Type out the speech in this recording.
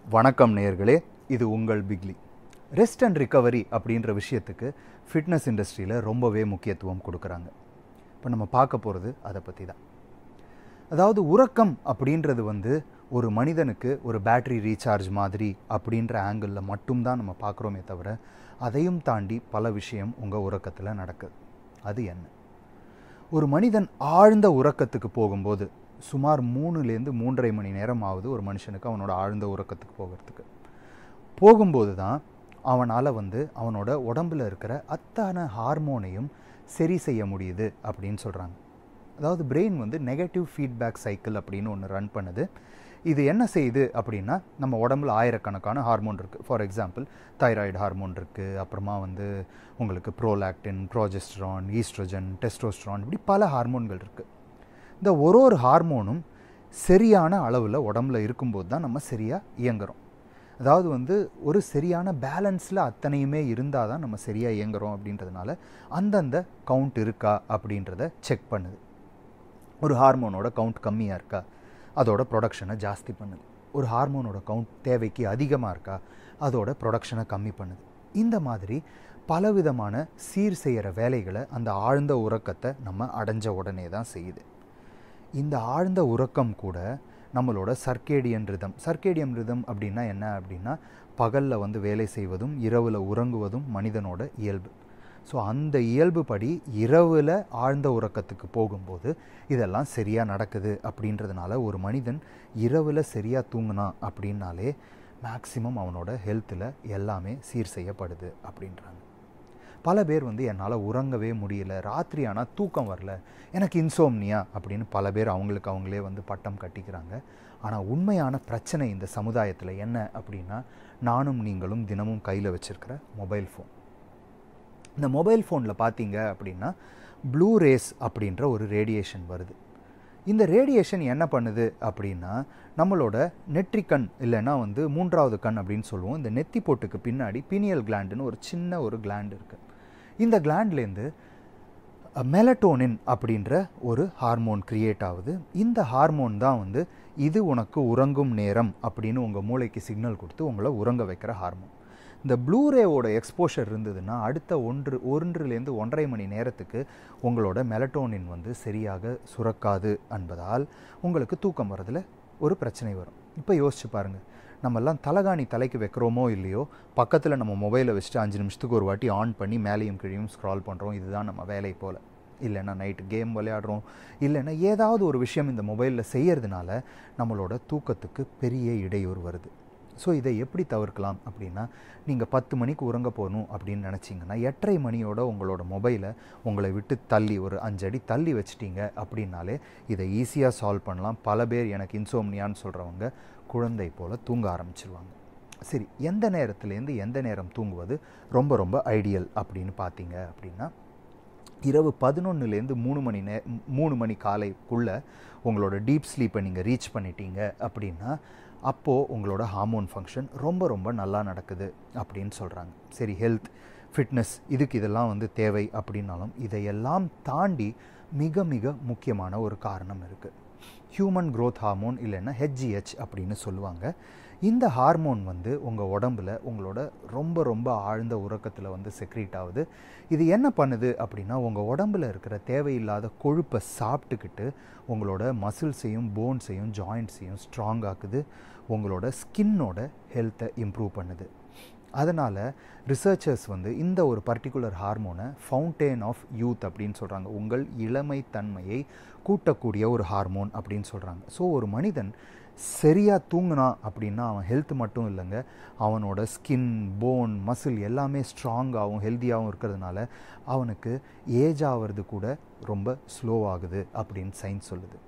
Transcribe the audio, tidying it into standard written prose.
வணக்கம் நேயர்களே, இது உங்கள் பிக்லி. ரெஸ்ட் அண்ட் ரிகவரி அப்படின்ற விஷயத்துக்கு ஃபிட்னஸ் இண்டஸ்ட்ரியில் ரொம்பவே முக்கியத்துவம் கொடுக்குறாங்க. இப்போ நம்ம பார்க்க போகிறது அதை பற்றி தான். அதாவது உறக்கம் அப்படின்றது ஒரு மனிதனுக்கு ஒரு பேட்ரி ரீசார்ஜ் மாதிரி அப்படின்ற ஆங்கிளில் மட்டும்தான் நம்ம பார்க்குறோமே தவிர, அதையும் தாண்டி பல விஷயம் உங்கள் உறக்கத்தில் நடக்குது. அது என்ன? ஒரு மனிதன் ஆழ்ந்த உறக்கத்துக்கு போகும்போது சுமார் 3லேருந்து 3.5 மணி நேரம் ஆகுது ஒரு மனுஷனுக்கு அவனோட ஆழ்ந்த உறக்கத்துக்கு போகும்போது தான் அவனால் அவனோட உடம்பில் இருக்கிற அத்தனை ஹார்மோனையும் சரி செய்ய முடியுது அப்படின்னு சொல்கிறாங்க. அதாவது பிரெயின் நெகட்டிவ் ஃபீட்பேக் சைக்கிள் அப்படின்னு ஒன்று ரன் பண்ணுது. இது என்ன செய்யுது அப்படின்னா, நம்ம உடம்புல ஆயிரக்கணக்கான ஹார்மோன் இருக்குது. ஃபார் எக்ஸாம்பிள் தைராய்டு ஹார்மோன் இருக்குது, அப்புறமா உங்களுக்கு ப்ரோலாக்டின், ப்ரோஜெஸ்டரான், ஈஸ்ட்ரோஜன், டெஸ்டோஸ்டரான், இப்படி பல ஹார்மோன்கள் இருக்குது. இந்த ஒரு ஹார்மோனும் சரியான அளவில் உடம்புல இருக்கும்போது தான் நம்ம சரியாக இயங்குகிறோம். அதாவது ஒரு சரியான பேலன்ஸில் அத்தனையுமே இருந்தால் தான் நம்ம சரியாக இயங்குகிறோம். அப்படின்றதுனால அந்தந்த கவுண்ட் இருக்கா அப்படின்றத செக் பண்ணுது. ஒரு ஹார்மோனோட கவுண்ட் கம்மியாக இருக்கா, அதோட ப்ரொடக்ஷனை ஜாஸ்தி பண்ணுது. ஒரு ஹார்மோனோட கவுண்ட் தேவைக்கு அதிகமாக இருக்கா, அதோட ப்ரொடக்ஷனை கம்மி பண்ணுது. இந்த மாதிரி பலவிதமான சீர் செய்கிற வேலைகளை அந்த ஆழ்ந்த உறக்கத்தை நம்ம அடைஞ்ச உடனே தான் செய்யுது. இந்த ஆழ்ந்த உறக்கம் கூட நம்மளோட சர்க்கேடியன் ரிதம் அப்படின்னா என்ன அப்படின்னா, பகலில் வேலை செய்வதும் இரவில் உறங்குவதும் மனிதனோட இயல்பு. ஸோ அந்த இயல்பு படி இரவில் ஆழ்ந்த உறக்கத்துக்கு போகும்போது இதெல்லாம் சரியாக நடக்குது. அப்படின்றதுனால ஒரு மனிதன் இரவில் சரியாக தூங்கினா அப்படின்னாலே மேக்சிமம் அவனோட ஹெல்த்தில் எல்லாமே சீர் செய்யப்படுது அப்படின்றாங்க. பல பேர் என்னால் உறங்கவே முடியல, ராத்திரி ஆனால் தூக்கம் வரல, எனக்கு இன்சோம்னியா அப்படின்னு பல பேர் அவங்களுக்கு அவங்களே பட்டம் கட்டிக்கிறாங்க. ஆனால் உண்மையான பிரச்சனை இந்த சமுதாயத்தில் என்ன அப்படின்னா, நானும் நீங்களும் தினமும் கையில் வச்சுருக்கிற மொபைல் ஃபோன். இந்த மொபைல் ஃபோனில் பார்த்தீங்க அப்படின்னா ப்ளூ ரேஸ் அப்படின்ற ஒரு ரேடியேஷன் வருது. இந்த ரேடியேஷன் என்ன பண்ணுது அப்படின்னா, நம்மளோட நெற்றிக்கண் இல்லைன்னா மூன்றாவது கண் அப்படின்னு சொல்லுவோம், இந்த நெத்தி போட்டுக்கு பின்னாடி பீனியல் கிளாண்டுன்னு ஒரு சின்ன ஒரு கிளாண்ட் இருக்குது. இந்த கிளாண்ட்லேருந்து மெலட்டோனின் அப்படின்ற ஒரு ஹார்மோன் கிரியேட் ஆகுது. இந்த ஹார்மோன் தான் இது உனக்கு உறங்கும் நேரம் அப்படின்னு உங்கள் மூளைக்கு சிக்னல் கொடுத்து உங்களை உறங்க வைக்கிற ஹார்மோன். இந்த ப்ளூரேவோட எக்ஸ்போஷர் இருந்ததுன்னா அடுத்த 1லேருந்து 1.5 மணி நேரத்துக்கு உங்களோட மெலட்டோனின் சரியாக சுரக்காது என்பதால் உங்களுக்கு தூக்கம் வரதில் ஒரு பிரச்சனை வரும். இப்போ யோசிச்சு பாருங்கள், நம்மெல்லாம் தலகாணி தலைக்கு வைக்கிறோமோ இல்லையோ, பக்கத்தில் நம்ம மொபைலை வச்சுட்டு 5 நிமிஷத்துக்கு ஒரு வாட்டி ஆன் பண்ணி மேலேயும் கீழையும் ஸ்க்ரால் பண்ணுறோம். இதுதான் நம்ம வேலை போல். இல்லைன்னா நைட்டு கேம் விளையாடுறோம், இல்லைன்னா ஏதாவது ஒரு விஷயம் இந்த மொபைலில் செய்கிறதுனால நம்மளோட தூக்கத்துக்கு பெரிய இடையூறு வருது. ஸோ இதை எப்படி தவிர்க்கலாம் அப்படின்னா, நீங்கள் 10 மணிக்கு உறங்க போகணும் அப்படின்னு நினச்சிங்கன்னா 8:30 மணியோட உங்களோட மொபைலை உங்களை விட்டு தள்ளி ஒரு 5 அடி தள்ளி வச்சிட்டிங்க அப்படின்னாலே இதை ஈஸியாக சால்வ் பண்ணலாம். பல பேர் எனக்கு இன்சோம்னியான்னு சொல்கிறவங்க குழந்தை போல் தூங்க ஆரம்பிச்சிருவாங்க. சரி, எந்த நேரத்துலேருந்து எந்த நேரம் தூங்குவது ரொம்ப ரொம்ப ஐடியல் அப்படின்னு பார்த்தீங்க அப்படின்னா, இரவு 11லேருந்து 3 மணி காலைக்குள்ளே உங்களோட டீப் ஸ்லீப்பை நீங்கள் ரீச் பண்ணிட்டீங்க அப்படின்னா அப்போது உங்களோட ஹார்மோன் ஃபங்க்ஷன் ரொம்ப ரொம்ப நல்லா நடக்குது அப்படின்னு சொல்கிறாங்க. சரி, ஹெல்த், ஃபிட்னஸ் இதுக்கு இதெல்லாம் தேவை அப்படின்னாலும் இதையெல்லாம் தாண்டி மிக மிக முக்கியமான ஒரு காரணம் இருக்குது. ஹியூமன் க்ரோத் ஹார்மோன் இல்லைன்னா HGH அப்படின்னு சொல்லுவாங்க. இந்த ஹார்மோன் உங்கள் உடம்பில் உங்களோட ரொம்ப ரொம்ப ஆழ்ந்த உறக்கத்தில் செக்ரீட் ஆகுது. இது என்ன பண்ணுது அப்படின்னா, உங்கள் உடம்பில் இருக்கிற தேவையில்லாத கொழுப்பை சாப்பிட்டுக்கிட்டு உங்களோட மசில்ஸையும் போன்ஸையும் ஜாயிண்ட்ஸையும் ஸ்ட்ராங் ஆக்குது. உங்களோட ஸ்கின்னோட ஹெல்த்தை இம்ப்ரூவ் பண்ணுது. அதனால் ரிசர்ச்சர்ஸ் இந்த ஒரு பர்டிகுலர் ஹார்மோனை ஃபவுண்டெயின் ஆஃப் யூத் அப்படின்னு சொல்கிறாங்க. உங்கள் இளமை தன்மையை கூட்டக்கூடிய ஒரு ஹார்மோன் அப்படின்னு சொல்கிறாங்க. ஸோ ஒரு மனிதன் சரியாக தூங்கினா அப்படின்னா அவன் ஹெல்த் மட்டும் இல்லைங்க, அவனோட ஸ்கின், போன், மசில் எல்லாமே ஸ்ட்ராங்காகவும் ஹெல்த்தியாகவும் இருக்கிறதுனால அவனுக்கு ஏஜ் ஆகிறது கூட ரொம்ப ஸ்லோவாகுது அப்படின்னு சயின்ஸ் சொல்லுது.